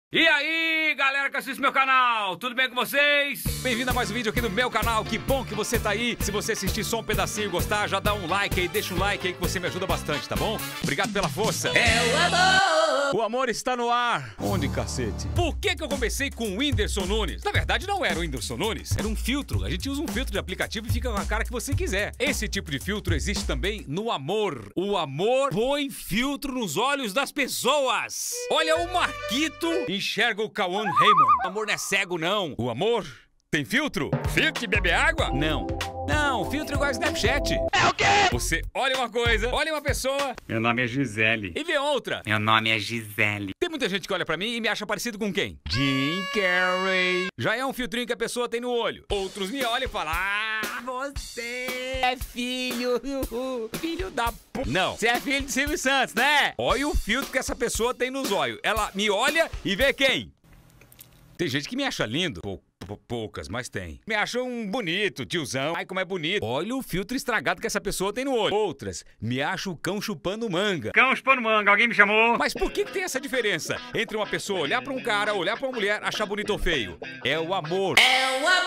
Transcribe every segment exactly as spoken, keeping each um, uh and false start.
E aí, galera que assiste meu canal, tudo bem com vocês? Bem-vindo a mais um vídeo aqui no meu canal, que bom que você tá aí. Se você assistir só um pedacinho e gostar, já dá um like aí, deixa um like aí que você me ajuda bastante, tá bom? Obrigado pela força. É o amor! O amor está no ar. Onde, cacete? Por que que eu comecei com o Whindersson Nunes? Na verdade não era o Whindersson Nunes, era um filtro. A gente usa um filtro de aplicativo e fica com a cara que você quiser. Esse tipo de filtro existe também no amor. O amor põe filtro nos olhos das pessoas. Olha o Marquito enxerga o Cauã Raymond. O amor não é cego, não. O amor tem filtro? Filtro que bebe água? Não. Não, filtro igual Snapchat. É o quê? Você olha uma coisa, olha uma pessoa. Meu nome é Gisele. E vê outra. Meu nome é Gisele. Tem muita gente que olha pra mim e me acha parecido com quem? Jim Carrey. Já é um filtrinho que a pessoa tem no olho. Outros me olham e falam: ah, você é filho, filho da p... Não, você é filho de Silvio Santos, né? Olha o filtro que essa pessoa tem nos olhos. Ela me olha e vê quem? Tem gente que me acha lindo. Pô. Poucas, mas tem. Me acham um bonito, tiozão. Ai, como é bonito. Olha o filtro estragado que essa pessoa tem no olho. Outras, me acham o cão chupando manga. Cão chupando manga, alguém me chamou? Mas por que que tem essa diferença entre uma pessoa olhar pra um cara, olhar pra uma mulher, achar bonito ou feio? É o amor. É o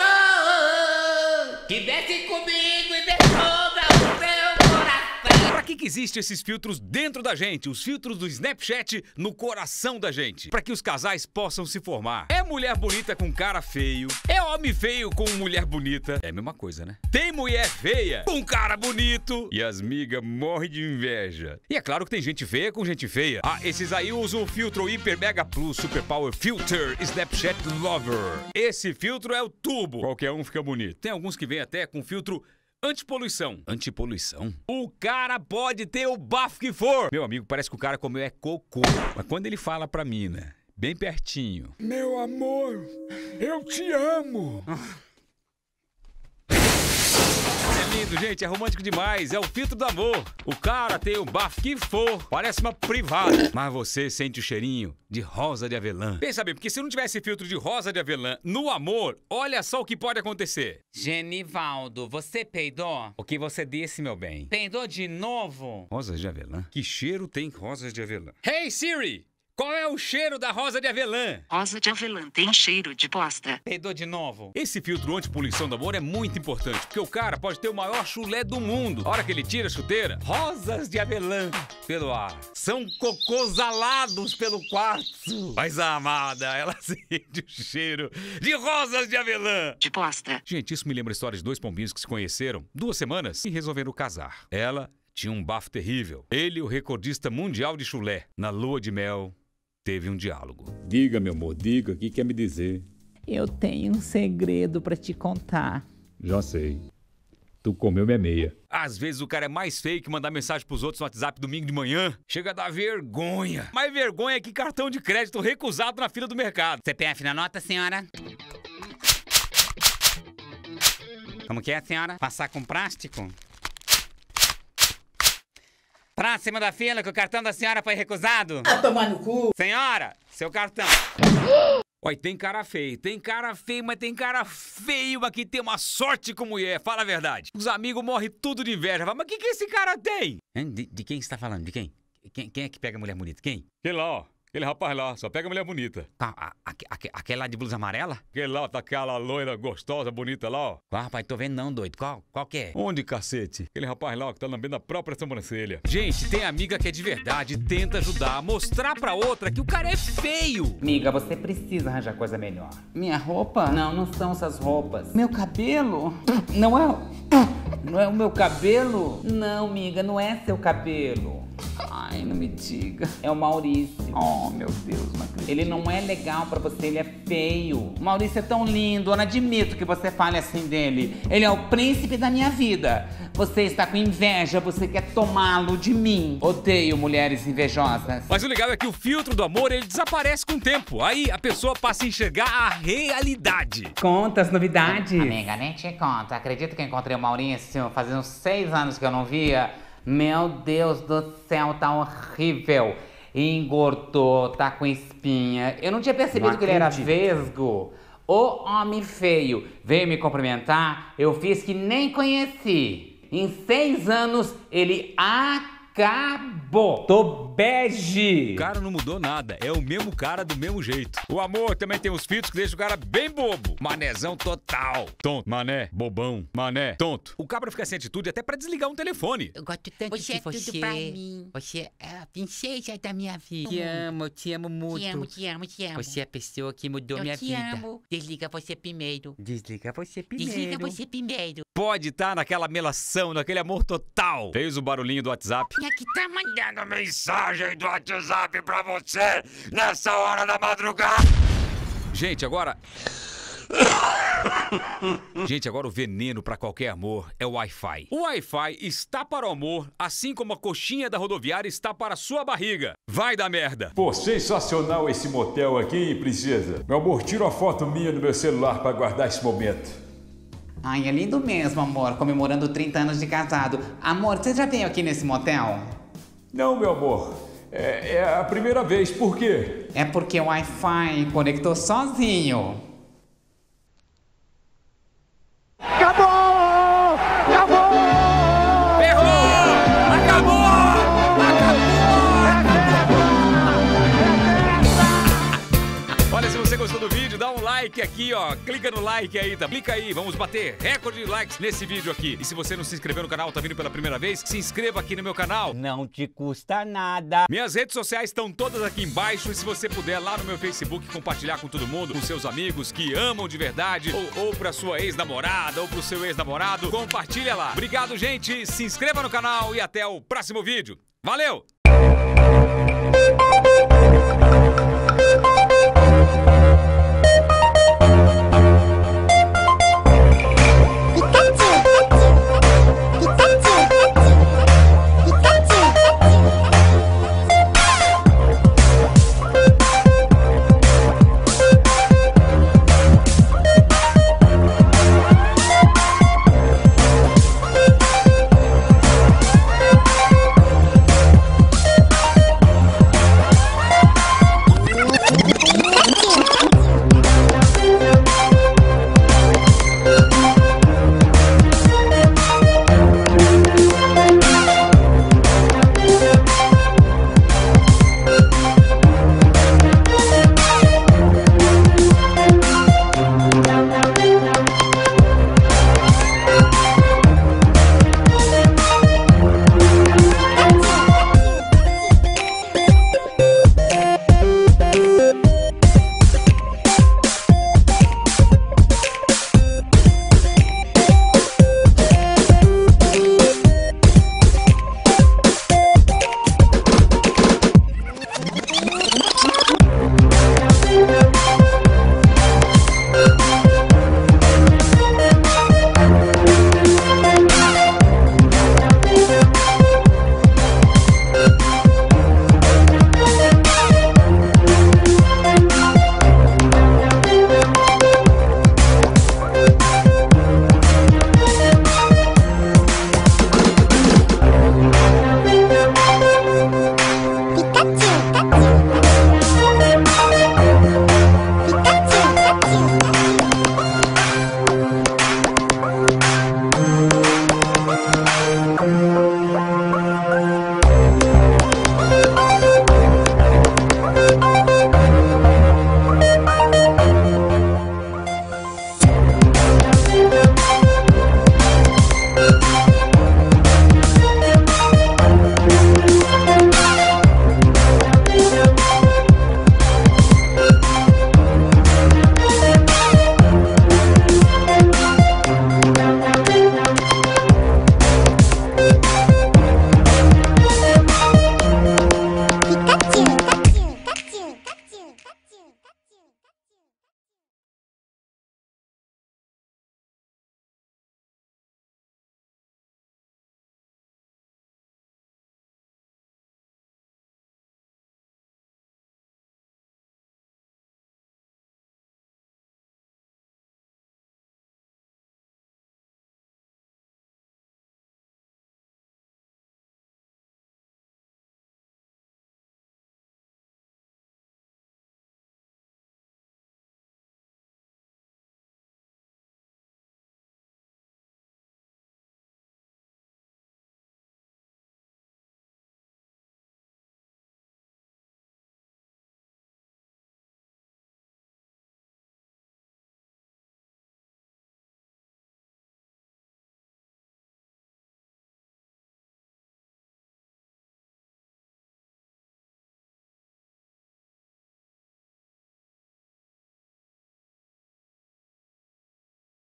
amor que desce comigo e desce o seu coração. Pra que que existem esses filtros dentro da gente? Os filtros do Snapchat no coração da gente. Pra que os casais possam se formar. É mulher bonita com cara feio. É homem feio com mulher bonita. É a mesma coisa, né? Tem mulher feia com cara bonito. E as migas morrem de inveja. E é claro que tem gente feia com gente feia. Ah, esses aí usam o filtro Hiper Mega Plus Super Power Filter Snapchat Lover. Esse filtro é o tubo. Qualquer um fica bonito. Tem alguns que vêm até com filtro antipoluição. Antipoluição? O cara pode ter o bafo que for. Meu amigo, parece que o cara comeu é cocô. Mas quando ele fala pra mim, né? Bem pertinho: meu amor, eu te amo. É lindo, gente, é romântico demais. É o filtro do amor. O cara tem o bafo que for, parece uma privada, mas você sente o cheirinho de rosa de avelã. Pensa bem, porque se não tivesse filtro de rosa de avelã no amor, olha só o que pode acontecer. Genivaldo, você peidou? O que você disse, meu bem? Peidou de novo? Rosas de avelã? Que cheiro tem rosas de avelã? Hey Siri! Qual é o cheiro da rosa de avelã? Rosa de avelã tem cheiro de bosta. Peidou de novo. Esse filtro antipoluição do amor é muito importante, porque o cara pode ter o maior chulé do mundo. A hora que ele tira a chuteira, rosas de avelã pelo ar. São cocôs alados pelo quarto. Mas a amada, ela sente o cheiro de rosas de avelã. De bosta. Gente, isso me lembra a história de dois pombinhos que se conheceram duas semanas e resolveram casar. Ela tinha um bafo terrível. Ele, o recordista mundial de chulé. Na lua de mel, teve um diálogo. Diga, meu amor, diga, o que quer me dizer? Eu tenho um segredo pra te contar. Já sei. Tu comeu minha meia. Às vezes o cara é mais feio que mandar mensagem pros outros no WhatsApp domingo de manhã. Chega a dar vergonha. Mais vergonha que cartão de crédito recusado na fila do mercado. C P F na nota, senhora? Como que é, senhora? Passar com plástico? Próxima da fila, que o cartão da senhora foi recusado. Tá tomando cu. Senhora, seu cartão. Olha, tem cara feio, tem cara feio, mas tem cara feio, mas que tem uma sorte com mulher, fala a verdade. Os amigos morrem tudo de inveja. Mas o que que esse cara tem? De, de quem você tá falando? De quem? quem? Quem é que pega mulher bonita? Quem? Aquele lá, ó. Aquele rapaz lá, só pega mulher bonita. Tá, a, a, a, aquele lá de blusa amarela? Aquele lá, tá aquela loira gostosa, bonita lá, ó. Qual, rapaz? Tô vendo não, doido. Qual? Qual que é? Onde, cacete? Aquele rapaz lá, ó, que tá lambendo a própria sobrancelha. Gente, tem amiga que é de verdade, tenta ajudar, mostrar pra outra que o cara é feio. Amiga, você precisa arranjar coisa melhor. Minha roupa? Não, não são essas roupas. Meu cabelo? Não é... Não é o meu cabelo? Não, amiga, não é seu cabelo. Ai, não me diga. É o Maurício. Oh, meu Deus, não acredito. Ele não é legal pra você, ele é feio. O Maurício é tão lindo, eu não admito que você fale assim dele. Ele é o príncipe da minha vida. Você está com inveja, você quer tomá-lo de mim. Odeio mulheres invejosas. Mas o legal é que o filtro do amor, ele desaparece com o tempo. Aí a pessoa passa a enxergar a realidade. Conta as novidades. Amiga, nem te conto. Acredito que eu encontrei o Maurício fazendo uns seis anos que eu não via. Meu Deus do céu, tá horrível. Engordou, tá com espinha. Eu não tinha percebido Não que ele era acredito. vesgo. O homem feio veio me cumprimentar, eu fiz que nem conheci. Em seis anos, ele acabou. acabou. Tô bege. O cara não mudou nada, é o mesmo cara do mesmo jeito. O amor também tem uns filtros que deixam o cara bem bobo. Manezão total. Tonto, mané, bobão, mané, tonto. O cabra fica sem atitude até pra desligar um telefone. Eu gosto tanto Você de é tudo você. pra mim. Você é a princesa da minha vida. Te amo, te amo muito. Te amo, te amo, te amo. Você é a pessoa que mudou Eu minha te vida. amo. Desliga você primeiro. Desliga você primeiro. Desliga você primeiro. Pode estar naquela melação, naquele amor total. Fez o barulhinho do WhatsApp. Quem é que tá mandando Mensagem do WhatsApp pra você nessa hora da madrugada. Gente, agora... Gente, agora o veneno pra qualquer amor é o Wi-Fi. O Wi-Fi está para o amor, assim como a coxinha da rodoviária está para a sua barriga. Vai dar merda. Pô, sensacional esse motel aqui, hein, princesa? Meu amor, tira uma foto minha no meu celular pra guardar esse momento. Ai, é lindo mesmo, amor, comemorando trinta anos de casado. Amor, você já veio aqui nesse motel? Não, meu amor. É, é a primeira vez. Por quê? É porque o Wi-Fi conectou sozinho. Acabou! Acabou! Ferrou! Acabou! Acabou! Olha, se você gostou do vídeo, dá um like aqui, ó. Clica no like aí, tá? Clica aí, vamos bater recorde de likes nesse vídeo aqui. E se você não se inscreveu no canal, tá vindo pela primeira vez, se inscreva aqui no meu canal. Não te custa nada. Minhas redes sociais estão todas aqui embaixo. E se você puder, lá no meu Facebook, compartilhar com todo mundo, com seus amigos que amam de verdade, ou, ou pra sua ex-namorada, ou pro seu ex-namorado, compartilha lá. Obrigado, gente. Se inscreva no canal e até o próximo vídeo. Valeu!